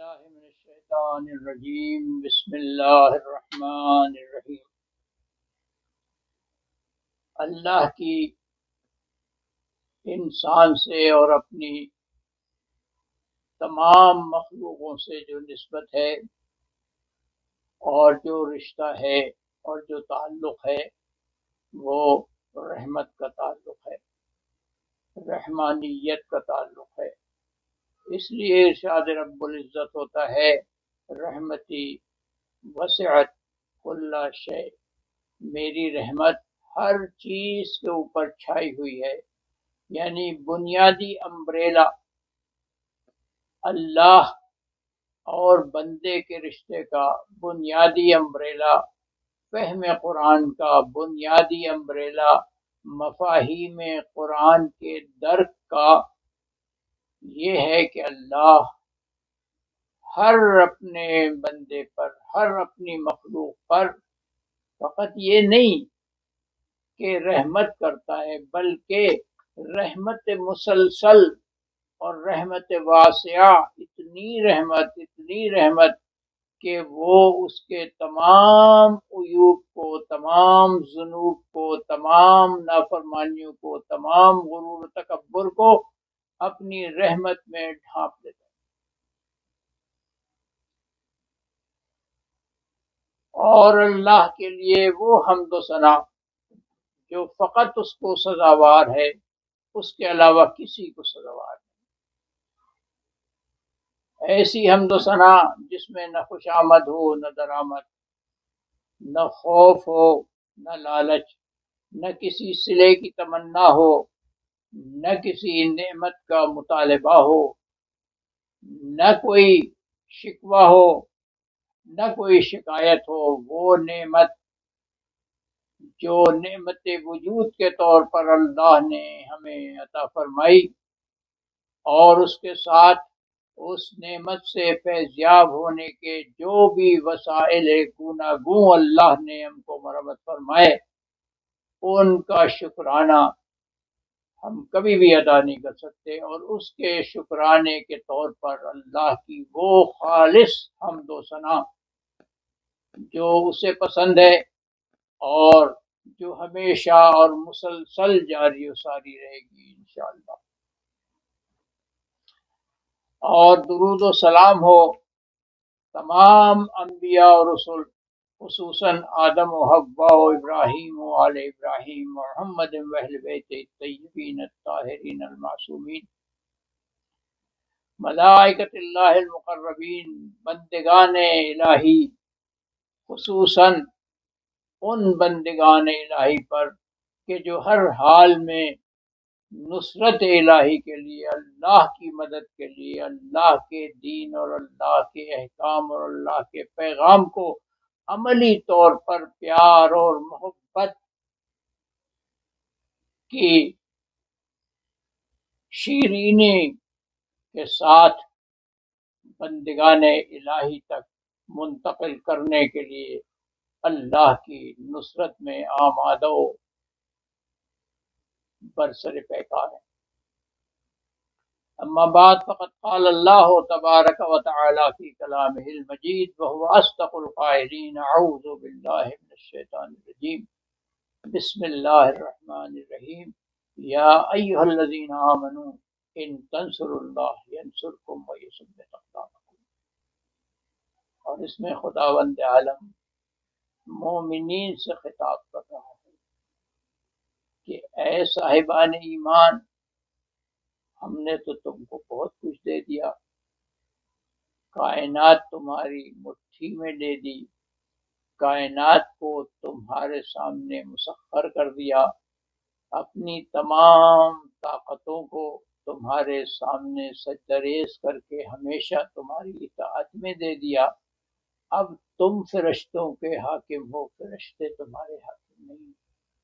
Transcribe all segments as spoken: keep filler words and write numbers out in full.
باللہ من الشیطان الرجیم بسم اللہ الرحمن الرحیم۔ اللہ کی انسان سے اور اپنی تمام مخلوقوں سے جو نسبت ہے اور جو رشتہ ہے اور جو تعلق ہے وہ رحمت کا تعلق ہے، رحمانیت کا تعلق ہے۔ اس لیے ارشاد رب العزت ہوتا ہے رحمتی وسعت کل شیء، میری رحمت ہر چیز کے اوپر چھائی ہوئی ہے۔ یعنی بنیادی امبریلا اللہ اور بندے کے رشتے کا، بنیادی امبریلا فہم قرآن کا، بنیادی امبریلا مفاہیم قرآن کے درک کا یہ ہے کہ اللہ ہر اپنے بندے پر، ہر اپنی مخلوق پر فقط یہ نہیں کہ رحمت کرتا ہے بلکہ رحمت مسلسل اور رحمت واسعہ، اتنی رحمت اتنی رحمت کہ وہ اس کے تمام عیوب کو، تمام ذنوب کو، تمام نافرمانیوں کو، تمام غرور و تکبر کو اپنی رحمت میں ڈھانپ لیتا ہے۔ اور اللہ کے لیے وہ حمد و ثنا جو فقط اس کو سزاوار ہے، اس کے علاوہ کسی کو سزاوار نہیں۔ ایسی حمد و ثنا جس میں نہ خوش آمد ہو، نہ درآمد، نہ خوف ہو، نہ لالچ، نہ کسی صلے کی تمنا ہو، نہ کسی نعمت کا مطالبہ ہو، نہ کوئی شکوہ ہو، نہ کوئی شکایت ہو۔ وہ نعمت جو نعمت وجود کے طور پر اللہ نے ہمیں عطا فرمائی، اور اس کے ساتھ اس نعمت سے فیضیاب ہونے کے جو بھی وسائل گوناگوں اللہ نے ہم کو مرحمت فرمائے، ان کا شکرانہ ہم کبھی بھی ادا نہیں کر سکتے، اور اس کے شکرانے کے طور پر اللہ کی وہ خالص حمد و ثنا جو اسے پسند ہے اور جو ہمیشہ اور مسلسل جاری و ساری رہے گی انشاءاللہ۔ اور درود و سلام ہو تمام انبیاء اور رسول، خصوصاً آدم و حوا و ابراہیم و آل ابراہیم و محمد و اہل بیت الطیبین الطاہرین المعصومین، ملائکۃ اللہ المقربین، بندگان الہی، خصوصاً ان بندگان الہی پر کہ جو ہر حال میں نصرت الہی کے لیے، اللہ کی مدد کے لیے، اللہ کے دین اور اللہ کے احکام اور اللہ کے پیغام کو عملی طور پر پیار اور محبت کی شیرینی کے ساتھ بندگان الہی تک منتقل کرنے کے لیے اللہ کی نصرت میں آمادہ و برسر پیکار ہے۔ اما بعد فقد قال اللہ تبارک و تعالی فی کلامہ المجید وهو اصدق القائلین، اعوذ باللہ من الشیطان الرجیم، بسم اللہ الرحمن الرحیم، یا ایھا الذین آمنوا ان تنصروا اللہ ینصرکم ویثبت اقدامکم۔ اور اس میں خداوند عالم مومنین سے خطاب کر رہا ہے کہ اے صاحبان ایمان، ہم نے تو تم کو بہت کچھ دے دیا، کائنات تمہاری مٹھی میں دے دی، کائنات کو تمہارے سامنے مسخر کر دیا، اپنی تمام طاقتوں کو تمہارے سامنے سجدہ ریز کر کے ہمیشہ تمہاری اطاعت میں دے دیا۔ اب تم فرشتوں کے حاکم ہو، فرشتے تمہارے حاکم نہیں۔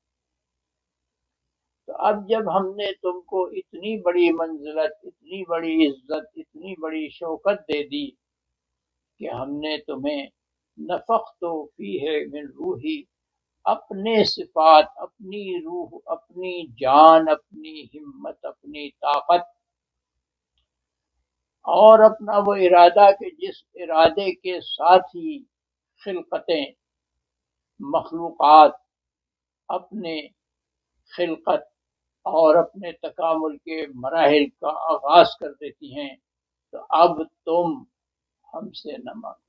تو اب جب ہم نے تم کو اتنی بڑی منزلت، اتنی بڑی عزت، اتنی بڑی شوکت دے دی کہ ہم نے تمہیں نفخت فیہ من روحی، اپنے صفات، اپنی روح، اپنی جان، اپنی ہمت، اپنی طاقت اور اپنا وہ ارادہ کہ جس ارادے کے ساتھ ہی خلقتیں مخلوقات اپنے خلقت اور اپنے تکامل کے مراحل کا آغاز کر دیتی ہیں، تو اب تم ہم سے نہ مانگو،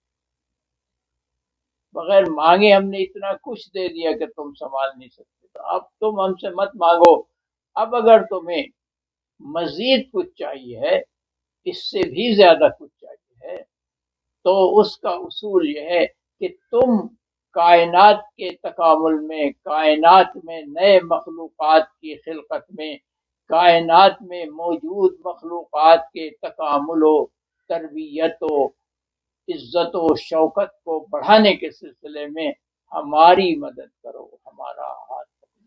بغیر مانگے ہم نے اتنا کچھ دے دیا کہ تم سنبھال نہیں سکتے، تو اب تم ہم سے مت مانگو۔ اب اگر تمہیں مزید کچھ چاہیے ہے، اس سے بھی زیادہ کچھ چاہیے ہے، تو اس کا اصول یہ ہے کہ تم کائنات کے تکامل میں، کائنات میں نئے مخلوقات کی خلقت میں، کائنات میں موجود مخلوقات کے تکامل و تربیت و عزت و شوکت کو بڑھانے کے سلسلے میں ہماری مدد کرو، ہمارا ہاتھ پکڑو۔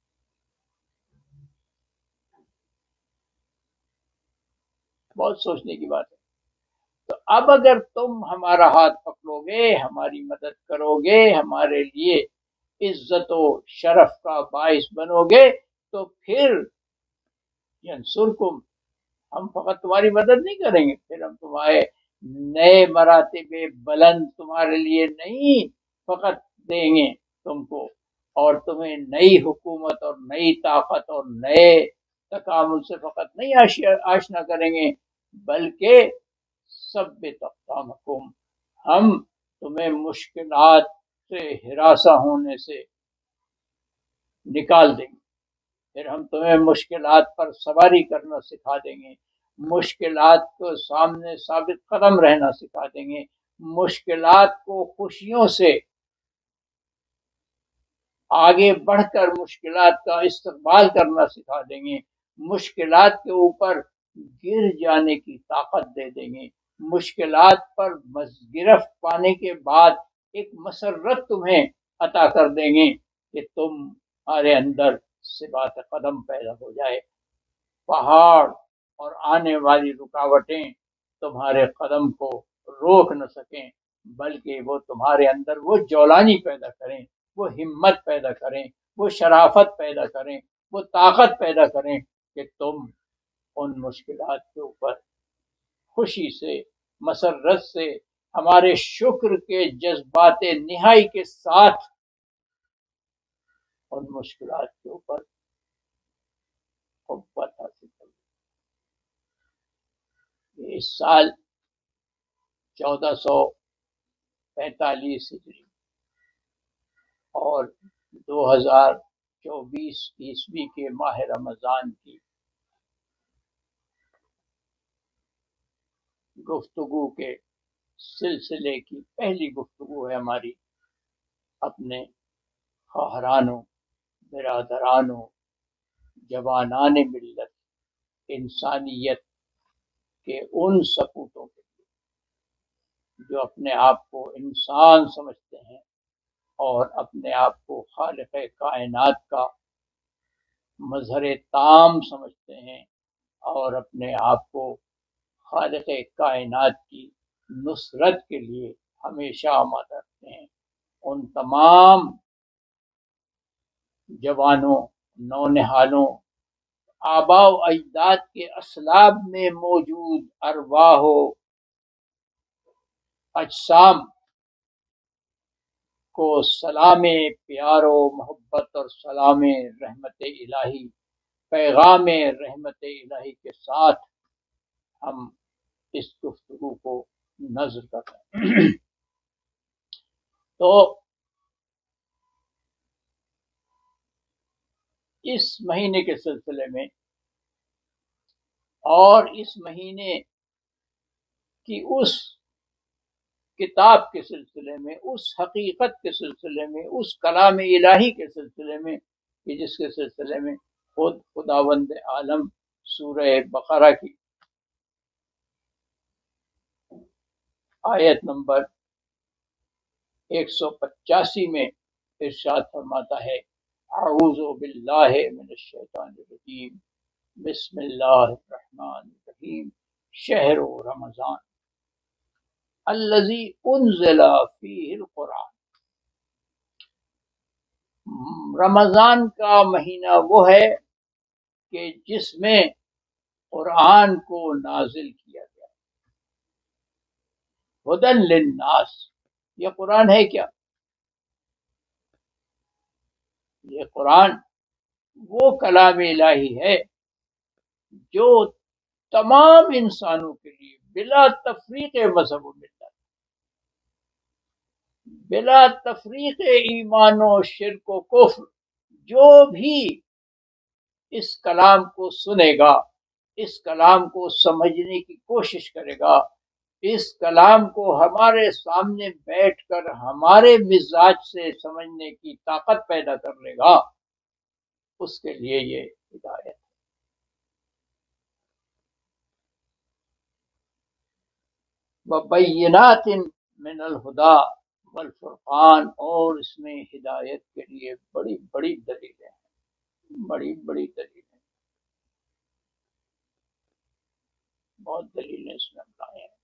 بہت سوچنے کی بات ہے۔ تو اب اگر تم ہمارا ہاتھ پکڑو گے، ہماری مدد کرو گے، ہمارے لیے عزت و شرف کا باعث بنو گے، تو پھر ینصرکم، ہم فقط تمہاری مدد نہیں کریں گے، پھر ہم تمہارے نئے مراتب بلند تمہارے لیے نہیں فقط دیں گے تم کو، اور تمہیں نئی حکومت اور نئی طاقت اور نئے تکامل سے فقط نہیں آشنا کریں گے، بلکہ سب اقدامکم، ہم تمہیں مشکلات سے ہراساں ہونے سے نکال دیں گے، پھر ہم تمہیں مشکلات پر سواری کرنا سکھا دیں گے، مشکلات کو سامنے ثابت قدم رہنا سکھا دیں گے، مشکلات کو خوشیوں سے آگے بڑھ کر مشکلات کا استقبال کرنا سکھا دیں گے، مشکلات کے اوپر گر جانے کی طاقت دے دیں گے، مشکلات پر گرفت پانے کے بعد ایک مسرت تمہیں عطا کر دیں گے کہ تمہارے اندر ثبات قدم پیدا ہو جائے، پہاڑ اور آنے والی رکاوٹیں تمہارے قدم کو روک نہ سکیں، بلکہ وہ تمہارے اندر وہ جولانی پیدا کریں، وہ ہمت پیدا کریں، وہ شرافت پیدا کریں، وہ طاقت پیدا کریں کہ تم ان مشکلات کے اوپر خوشی سے، مسرت سے، ہمارے شکر کے جذبات نہائی کے ساتھ ان مشکلات کے اوپر قوت حاصل کریں۔ اس سال چودہ سو پینتالیس ہجری اور دو ہزار چوبیس عیسوی کے ماہ رمضان کی گفتگو کے سلسلے کی پہلی گفتگو ہے ہماری اپنے خواہرانوں، برادرانوں، جوانان ملت، انسانیت کے ان سپوتوں کے جو اپنے آپ کو انسان سمجھتے ہیں اور اپنے آپ کو خالق کائنات کا مظہر تام سمجھتے ہیں اور اپنے آپ کو خالق کائنات کی نصرت کے لیے ہمیشہ آمادہ رکھتے ہیں، ان تمام جوانوں، نونہالوں، آباء و اجداد کے اسلاب میں موجود ارواح و اجسام کو سلام پیار و محبت اور سلام رحمت الہی، پیغام رحمت الہی کے ساتھ ہم اس گفتگو کو نظر کر رہے ہیں۔ تو اس مہینے کے سلسلے میں اور اس مہینے کی اس کتاب کے سلسلے میں، اس حقیقت کے سلسلے میں، اس کلام الہی کے سلسلے میں کہ جس کے سلسلے میں خود خداوند عالم سورہ بقرہ کی آیت نمبر ایک سو پچاسی میں ارشاد فرماتا ہے، اعوذ باللہ من الشیطان الرجیم، بسم اللہ الرحمن الرحیم، شہر رمضان الذی انزل فیہ القرآن، رمضان کا مہینہ وہ ہے کہ جس میں قرآن کو نازل کیا گیا، ہدن للناس، یہ قرآن ہے کیا؟ یہ قرآن وہ کلام الہی ہے جو تمام انسانوں کے لیے بلا تفریق مذہب و ملت، بلا تفریق ایمان و شرک و کفر، جو بھی اس کلام کو سنے گا، اس کلام کو سمجھنے کی کوشش کرے گا، اس کلام کو ہمارے سامنے بیٹھ کر ہمارے مزاج سے سمجھنے کی طاقت پیدا کر لے گا، اس کے لیے یہ ہدایت ہے۔ وَبَيِّنَاتٍ مِّنَ الْهُدَىٰ وَالْفُرْقَانِ، اور اس میں ہدایت کے لیے بڑی بڑی دلیلیں ہیں، بڑی بڑی دلیلیں، بہت دلیلیں اس میں لائے ہیں۔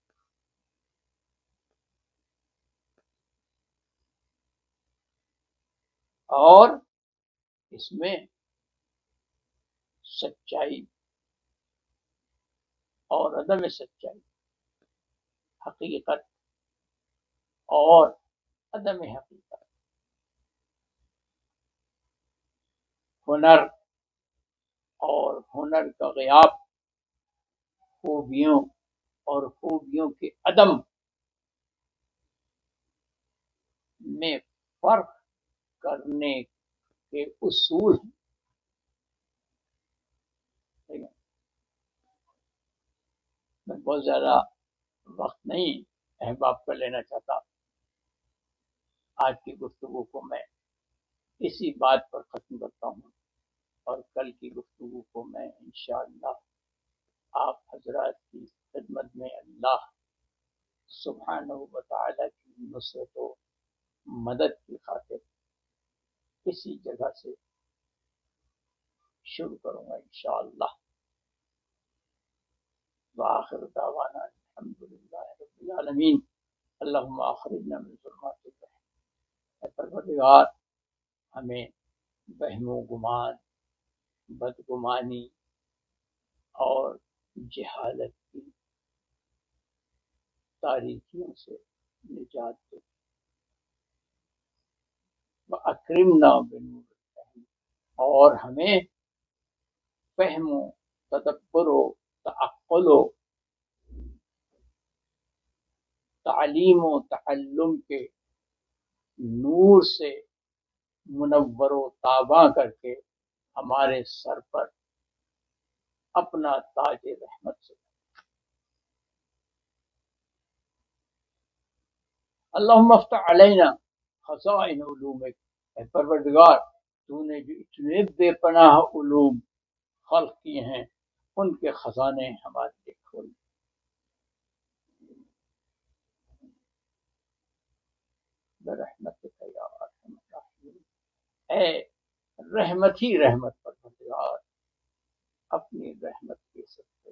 اور اس میں سچائی اور عدم سچائی، حقیقت اور عدم حقیقت، ہنر اور ہنر کا غیاب، خوبیوں اور خوبیوں کے عدم میں فرق کرنے کے اصول ہیں۔ میں بہت زیادہ وقت نہیں احباب کا لینا چاہتا، آج کی گفتگو کو میں اسی بات پر ختم کرتا ہوں، اور کل کی گفتگو کو میں انشاءاللہ آپ حضرات کی خدمت میں اللہ سبحانہ و تعالی کی نصرت و مدد کی خاطر اسی جگہ سے شروع کروں گا انشاءاللہ۔ وآخر دعوانا الحمدللہ رب العالمین، اللہم اخرجنا من ظلمات الجہل۔ اے پروردگار، ہمیں وہم و گمان، بدگمانی اور جہالت کی تاریکیوں سے نجات دے، وَأَكْرِمْنَا بِنُورِ الْفَهْمِ، اور ہمیں فہم و تدبر و تعقل و تعلیم و تعلم کے نور سے منور و تاباں کر کے ہمارے سر پر اپنا تاج رحمت سے۔ اللہم افتح علینا خزائن علومک، اے پروردگار، تو نے جو اتنے بے پناہ علوم خلق کیے ہیں ان کے خزانے ہمارے لیے کھول۔ برحمتک یا ارحم الراحمین، اے رحمت ہی رحمت پروردگار، اپنی رحمت کے ساتھ۔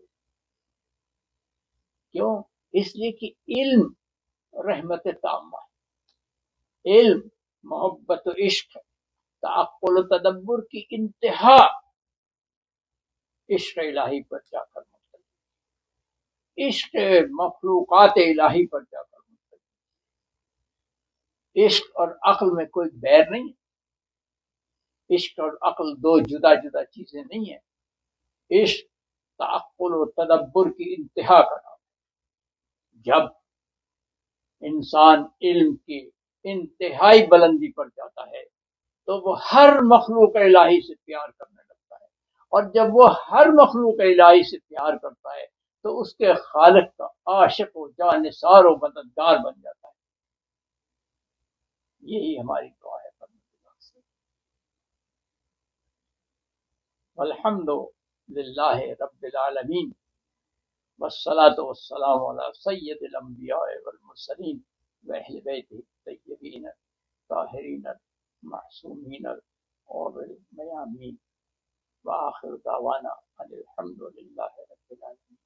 کیوں؟ اس لیے کہ علم رحمت تامہ ہے، علم محبت و عشق، تعقل و تدبر کی انتہا عشق الہی پر جا کر مختلف، عشق مخلوقات الہی پر جا کر مختلف۔ عشق اور عقل میں کوئی بیر نہیں ہے، عشق اور عقل دو جدا جدا چیزیں نہیں ہیں، عشق تعقل و تدبر کی انتہا کا نام ہے۔ جب انسان علم کی انتہائی بلندی پر جاتا ہے تو وہ ہر مخلوق الہی سے پیار کرنے لگتا ہے، اور جب وہ ہر مخلوق الہی سے پیار کرتا ہے تو اس کے خالق کا عاشق و جانثار و مددگار بن جاتا ہے۔ یہی ہماری دعا ہے پروردگار سے۔ والحمد للہ رب العالمین، والصلاة والسلام علی سید الانبیاء والمرسلین واہل بیتہ الطیبین الطاہرین المعصومین اور المیامین، وآخر دعوانا الحمد للہ رب العالمین۔